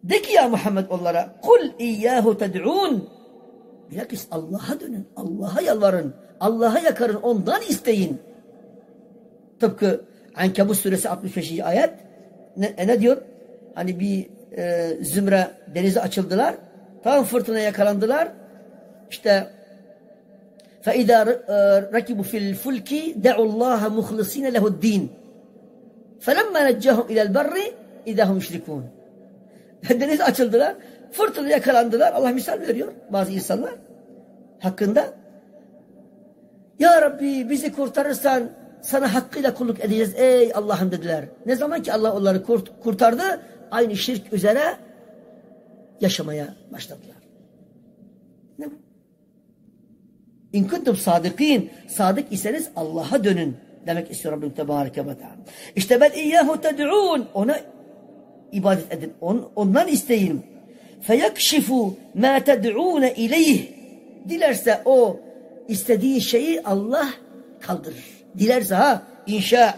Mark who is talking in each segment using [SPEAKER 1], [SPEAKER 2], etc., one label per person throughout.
[SPEAKER 1] De ki ya Muhammed onlara, kul iyyahu ted'un. Bilakis Allah'a dönün, Allah'a yalvarın, Allah'a yakarın, ondan isteyin. Tıpkı Ankebut suresi 65. ayet ne diyor? Hani bir zümre denize açıldılar, tam fırtına yakalandılar. İşte فَاِذَا رَكِبُوا فِي الْفُلْكِ دَعُوا اللّٰهَ مُخْلِصِينَ لَهُ الدِّينَ فَلَمَّا نَجَّاهُمْ اِلَى الْبَرِّ اِذَا هُمْ مُشْرِكُونَ. Denize açıldılar, fırtına yakalandılar. Allah misal veriyor bazı insanlar hakkında. Ya Rabbi bizi kurtarırsan sana hakkıyla kulluk edeceğiz ey Allah'ım dediler. Ne zaman ki Allah onları kurtardı, aynı şirk üzere yaşamaya başladılar. Ne bu? İn kuntum sadikin, sadık iseniz Allah'a dönün demek istiyor Rabbim Tebareke ve Teala. İşte ben iyyahu ted'un, ona ibadet edin, ondan isteyin. Feyekşifu ma ted'un ileyh. Dilerse o istediği şeyi Allah kaldırır. Dilerse inşa.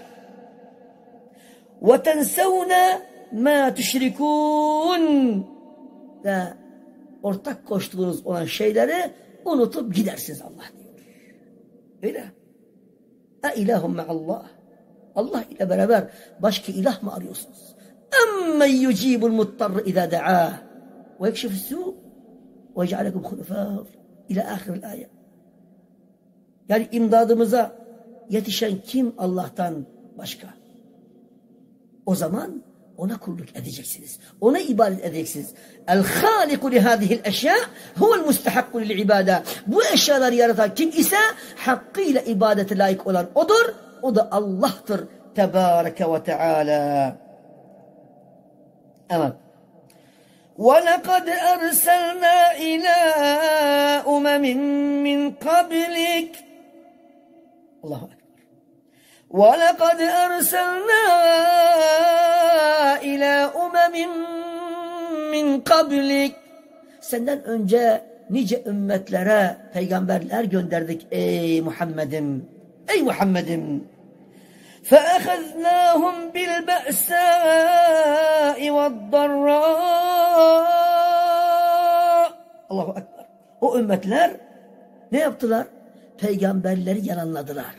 [SPEAKER 1] Ve tensevne ma tüşrikun. Ve ortak koştuğunuz olan şeyleri unutup gidersiniz Allah diyor. Öyle. E ilahum ma'allah. Allah ile beraber başka ilah mı arıyorsunuz? Emmen yucibul muttarı izâ da'âh ve yekşifus-sû ve yec'alekum hulefâ ila ahiril ayet. Yani imdadımıza yetişen kim Allah'tan başka? O zaman ona kulluk edeceksiniz. Ona ibadet edeceksiniz. El-hâliku lihâzihil eşyâ huvel mustahakku lil-ibâdâ. Bu eşyaları yaratan kim ise hakkıyla ibadete layık olan odur. O da Allah'tır. Tebâreke ve Teâlâ. Evet. وَلَقَدْ أَرْسَلْنَا إِلَى أُمَمٍ مِّنْ قَبْلِكَ. Allahu Ekber. وَلَقَدْ أَرْسَلْنَا إِلَى أُمَمٍ مِّنْ قَبْلِكَ. Senden önce nice ümmetlere peygamberler gönderdik ey Muhammed'im. Ey Muhammed'im. فَأَخَذْنَاهُمْ بِالْبَأْسَاءِ وَالضَّرَّاءِ. Allahu Ekber. O ümmetler ne yaptılar? Peygamberleri yalanladılar.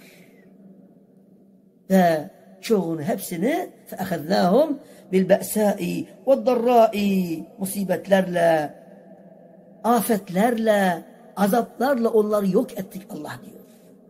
[SPEAKER 1] Ve çoğunu hepsini فَأَخَذْنَاهُمْ بِالْبَأْسَاءِ وَالضَّرَّاءِ. Musibetlerle, afetlerle, azaplarla onları yok ettik Allah diyor.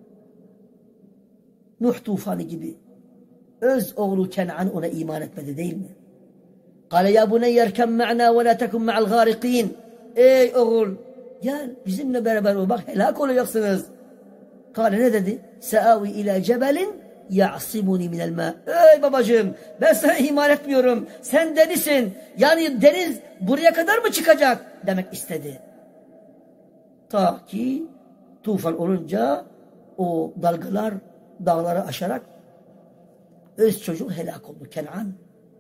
[SPEAKER 1] Nuh tufanı gibi. Öz oğlu Kenan ona iman etmedi değil mi? قَالَ يَا بُنَيَّ ارْكَبْ مَعْنَا وَلَا تَكُنْ مَعَ الْغَارِقِينَ. Ey oğul gel bizimle beraber ol, bak helak olacaksınız. قَالَ ne dedi? سَآوِي إِلَى جَبَلٍ يَعْصِمُنِي مِنَ الْمَاءِ. Ey babacığım ben sana iman etmiyorum. Sen denisin. Yani deniz buraya kadar mı çıkacak? Demek istedi. Ta ki tufan olunca o dalgalar dağları aşarak öz çocuğu helak oldu Kenan.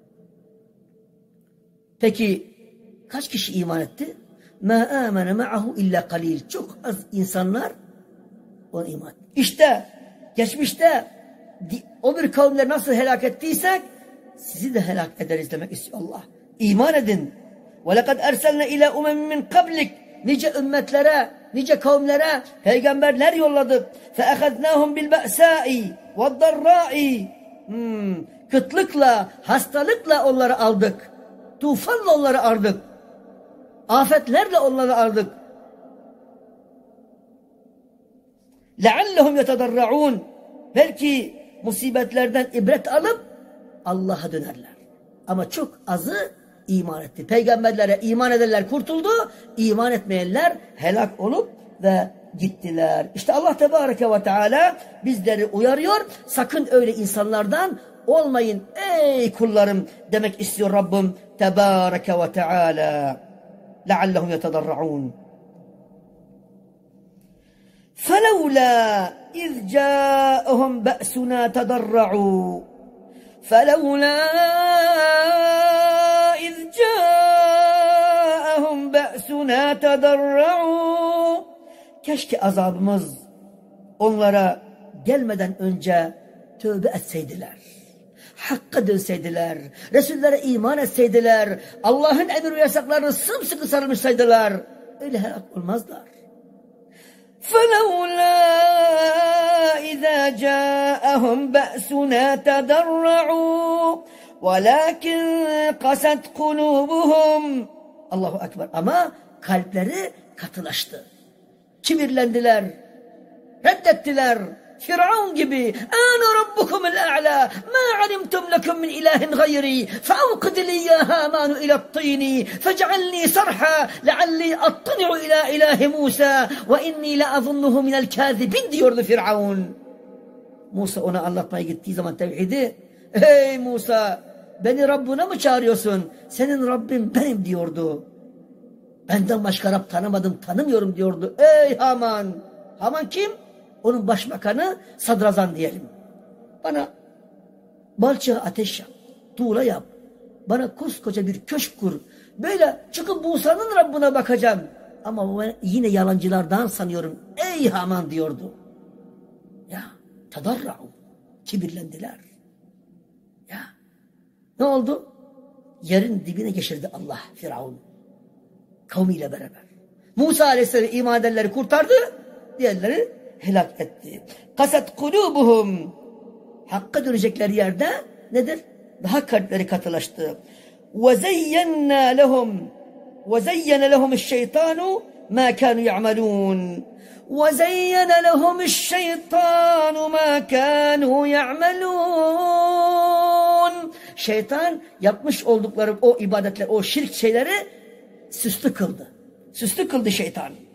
[SPEAKER 1] Peki kaç kişi iman etti? مَا آمَنَ مَعَهُ اِلَّا قَلِيلٌ. Çok az insanlar ona iman etti. İşte geçmişte o bir kavimleri nasıl helak ettiysek sizi de helak ederiz demek istiyor Allah. İman edin. وَلَقَدْ اَرْسَلْنَا اِلَى اُمَمٍ مِّنْ قَبْلِكَ. Nice ümmetlere, nice kavimlere peygamberler yolladık. فَأَخَذْنَاهُمْ بِالْبَأْسَاءِ وَالضَّرَّاءِ. Kıtlıkla, hastalıkla onları aldık. Tufanla onları aldık. Afetlerle onları aldık. لَعَلَّهُمْ يَتَضَرَّعُونَ. Belki musibetlerden ibret alıp Allah'a dönerler. Ama çok azı iman etti. Peygamberlere iman edenler kurtuldu, iman etmeyenler helak olup ve gittiler. İşte Allah Tebareke ve Teala bizleri uyarıyor. Sakın öyle insanlardan olmayın ey kullarım demek istiyor Rabbim Tebareke ve Teala. لَعَلَّهُمْ يَتَضَرَّعُونَ. فَلَوْلَا إِذْ جَاءَهُمْ بَأْسُنَا تَضَرَّعُوا. فَلَوْلَا إِذْ جَاءَهُمْ بَأْسُنَا تَضَرَّعُوا. Keşke azabımız onlara gelmeden önce tövbe etseydiler. Hakka dönseydiler, Resullere iman etseydiler, Allah'ın emir ve yasaklarını sımsıkı sarılmışsaydılar, öyle helak olmazlar. فَلَوْلَا إِذَا جَاءَهُمْ بَأْسُنَا تَضَرَّعُوا وَلَكِنْ قَسَتْ قُلُوبُهُمْ. Allahu Ekber. Ama kalpleri katılaştı. Kibirlendiler, reddettiler. Firavun gibi. Ana rabbukumul a'la. Ma alimtum lekum min ilahin gayri. Feavqid li ya Haman ila at-tini. Fec'alni sarha lealli attani'u ila ilahi Musa ve inni la azunnuhu minel kazibin diyordu Firavun. Musa ona anlatmaya gittiği zaman tevhidi. Ey Musa, beni Rabbuna mı çağırıyorsun? Senin Rabbin benim diyordu. Benden başka Rab tanımadım, tanımıyorum diyordu. Ey Haman. Haman kim? Onun başbakanı, sadrazam diyelim. Bana balçığa ateş yap, tuğla yap. Bana koskoca bir köşk kur. Böyle çıkıp Musa'nın Rabbine bakacağım. Ama ben yine yalancılardan sanıyorum. Ey Haman diyordu. Ya tadarra'u. Kibirlendiler. Ya ne oldu? Yerin dibine geçirdi Allah Firavun. Kavmiyle beraber. Musa Aleyhisselam iman edenleri kurtardı. Diğerleri helak etti. Kasat kulubuhum. Hakka dönecekleri yerde nedir? Daha kalpleri katılaştı. Ve zeyyennâ lehum. Ve zeyyene lehum'ş-şeytanu ma kânû ya'melûn. Ve zeyyene lehum'ş-şeytanu ma kânû ya'melûn. Şeytan yapmış oldukları o ibadetler, o şirk şeyleri süslü kıldı. Süslü kıldı şeytan.